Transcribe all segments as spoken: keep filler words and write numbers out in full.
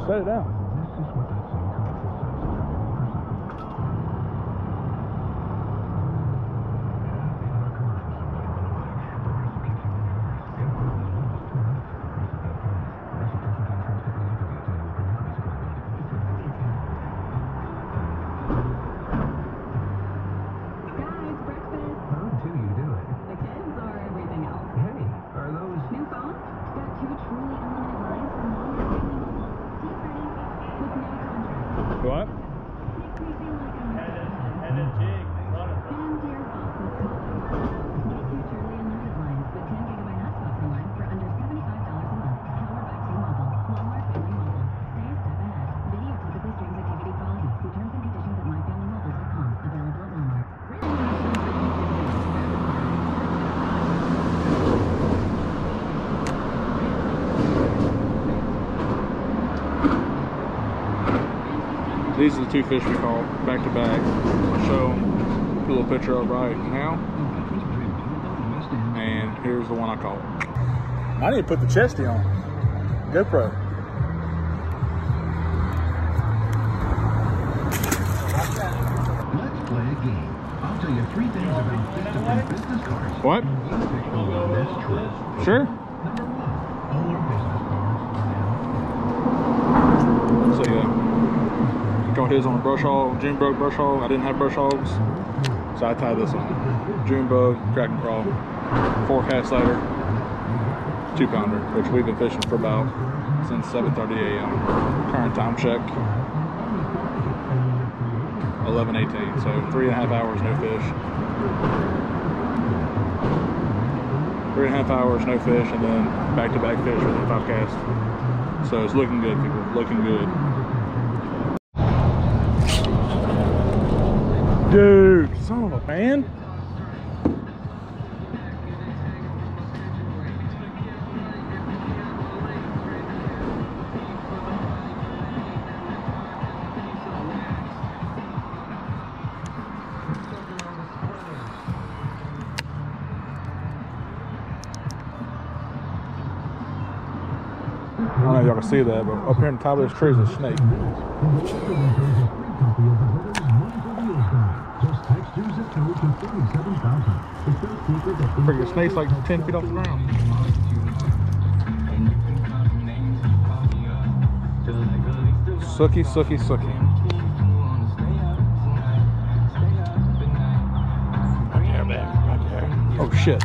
set it down. What? These are the two fish we caught back to back. I'll show them, put a little picture up right now. And here's the one I caught. I need to put the chesty on. GoPro. Let's play a game. I'll tell you three things about different business cards. What? You pick the one that's true. Sure. Number one, all our business cards are now. So yeah. Caught his on a brush hog, June bug brush hog. I didn't have brush hogs, so I tied this on. June bug, crack and crawl, four casts later, two pounder, which we've been fishing for about since seven thirty A M Current time check, eleven eighteen, so three and a half hours, no fish. Three and a half hours, no fish, and then back-to-back fish within five casts. So it's looking good, people, looking good. Dude, son of a man. I don't know if y'all can see that, but up here in the top of this tree is a snake. Freaking snake's like ten feet off the ground. Sucky, sucky, sucky. Right there, man. Right there. Oh shit.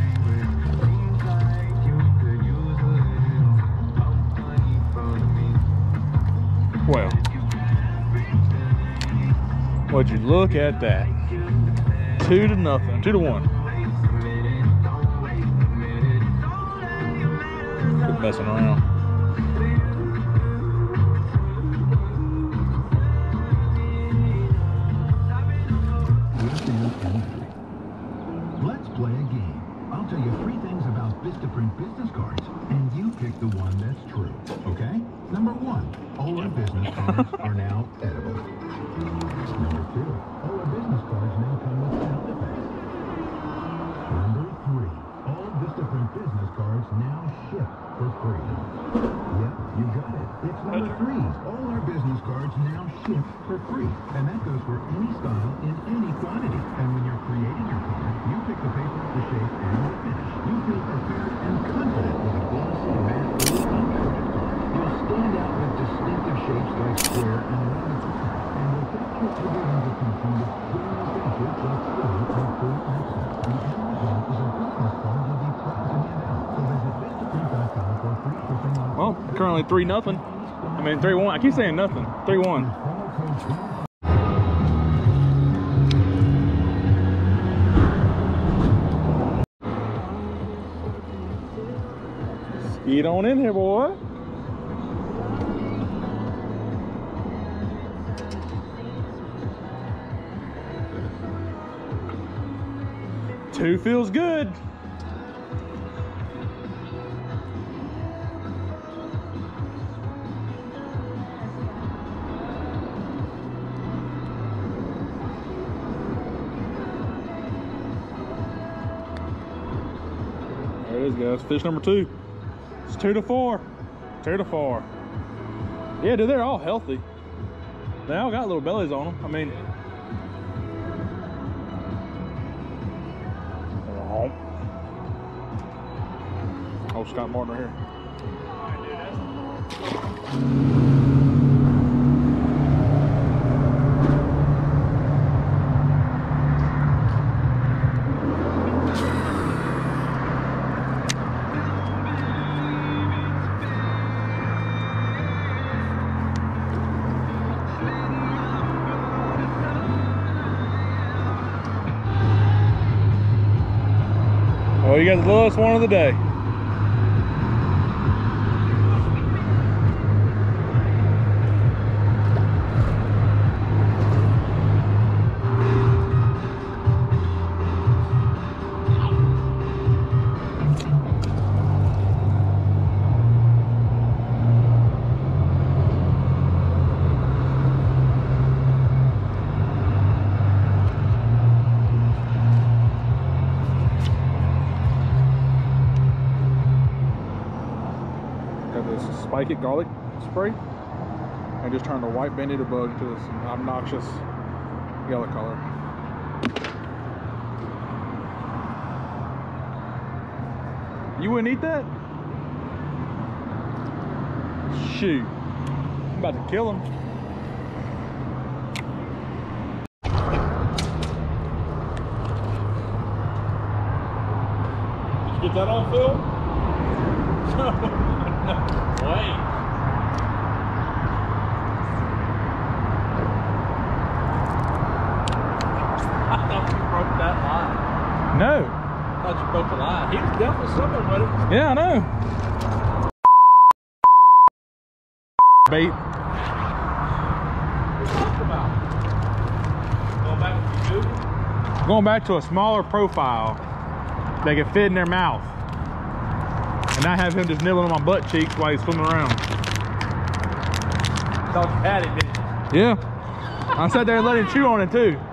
Well, would you look at that? Two to nothing, two to one. Quit messing around. Let's play a game. I'll tell you three things about Vistaprint business cards, and you pick the one that's true, okay? Number one, all our business cards are now edible. Number two, all our business cards now come with sound effects. Number three, all Vistaprint business cards now ship for free. Yep, you got it. It's number three. All our business cards now ship for free. And that goes for any style in any quantity. And when you're creating your card, you pick the paper, the shape, and the finish. You feel prepared and confident with a glossy, matte, or uncoated card. You'll stand out with distinctive shapes like square and round card. And will capture everyone's attention with square features like full and full accent. The end result is a business card you'll be proud to hand out. So visit Vistaprint dot com for free shipping on. Well, currently three nothing. I mean three one. I keep saying nothing. Three one. Get on in here, boy. Two feels good. There it is, guys. Fish number two. It's two to four. Two to four. Yeah, dude, they're all healthy. They all got little bellies on them. I mean, oh, Scott Martin right here. Well, you got the lowest one of the day. Spike it garlic spray and just turn the white banded bug into this obnoxious yellow color. You wouldn't eat that? Shoot, I'm about to kill him. Did you get that on film? Wait. I thought you broke that line. No. I thought you broke the line. He was definitely swimming with it. Yeah, I know. Bait. What are you talking about? Going back to Google? Going back to a smaller profile they can fit in their mouth. And I have him just nibbling on my butt cheeks while he's swimming around. Thought you had it, didn't you? Yeah. I sat there and let him chew on it too.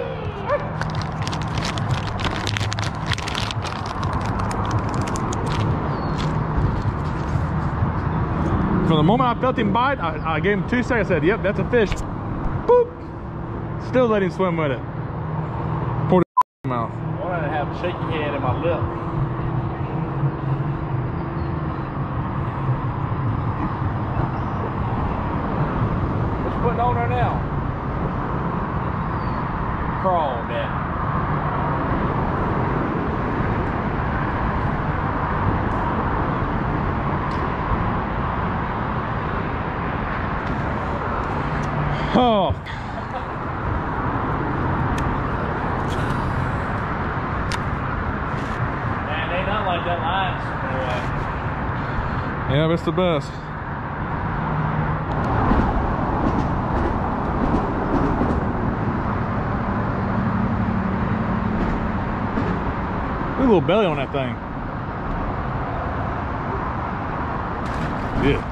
From the moment I felt him bite, I, I gave him two seconds. I said, yep, that's a fish. Boop. Still let him swim with it. Pour the mouth. I wanted to have a shaky hand in my lip. Putting on her now. Crawl down. Oh. Man, they not like that line. Yeah, that's the best. Look at a little belly on that thing. Yeah.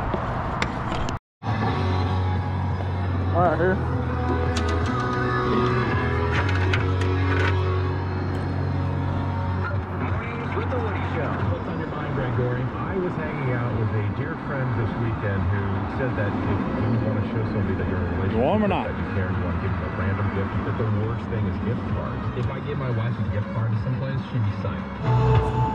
All right, here. With the Woody Show. What's on your mind, Gregory? I was hanging out with a dear friend this weekend who said that if you want to show somebody that you're in a relationship, you want them or not? That you care and you want to give them a random gift, that the worst thing is gift cards. If I give my wife a gift card to someplace, she'd be psyched.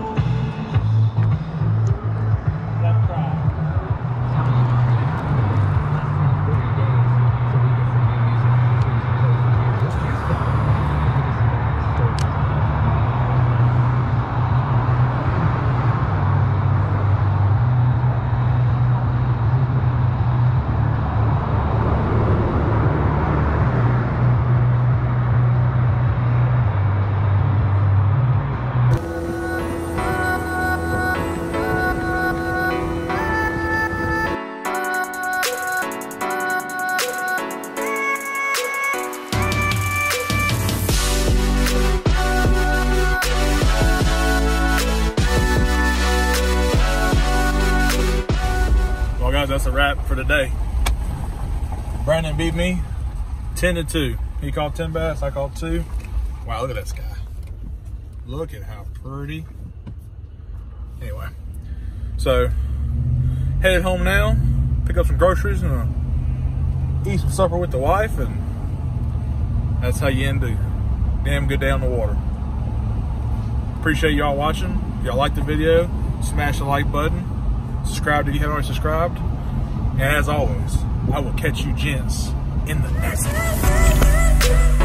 That's a wrap for today. Brandon beat me ten to two. He caught ten bass, I caught two. Wow, look at that sky. Look at how pretty. Anyway, so headed home now. pick up some groceries and uh, eat some supper with the wife, and that's how you end a damn good day on the water. Appreciate y'all watching. If y'all like the video, smash the like button. Subscribe if you haven't already subscribed. And as always, I will catch you gents in the next one.